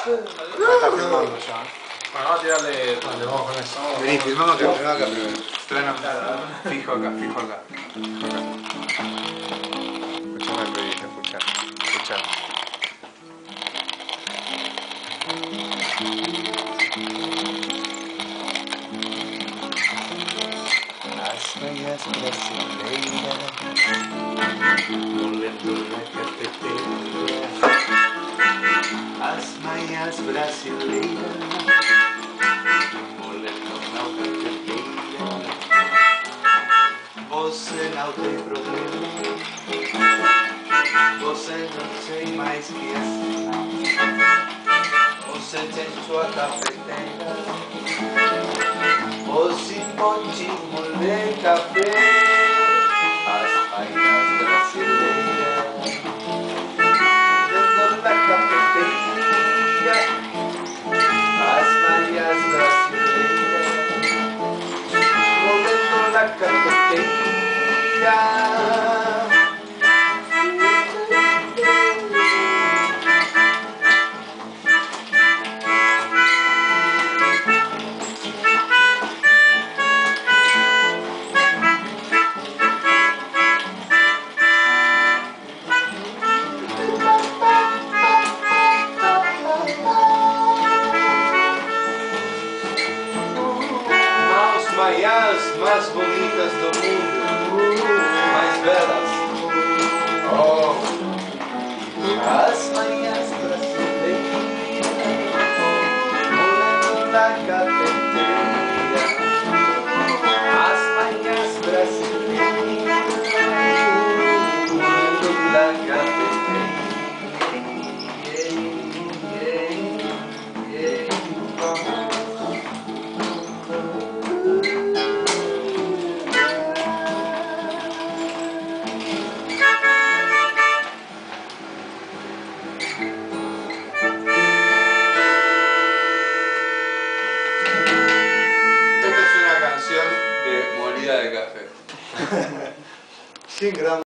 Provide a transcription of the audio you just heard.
Está filmando ya. Bueno, vamos a tirarle. Vale, vamos con eso. Vení, filmamos acá, filmamos acá primero. Plano. Fijo acá, fijo acá. Escuchame el ruidito, escuchá. Escuchá. Las mayas brasileiras, volviendo la cafetería. As mayas brasileiras, volviendo la cafetería. Você não tem problema, você não tem mais que assim. Você tem sua cafeteira, você pode molhar café. As mayas brasileiras, dentro da cafeteira. As mayas brasileiras, molhando la cafeteira. Mayas mais bonitas do mundo, mais belas. Oh, as mayas brasileiras, molhando la cafeteira. As mayas brasileiras, molhando la cafeteira. Esta es una canción de molida de café. 100 gramos.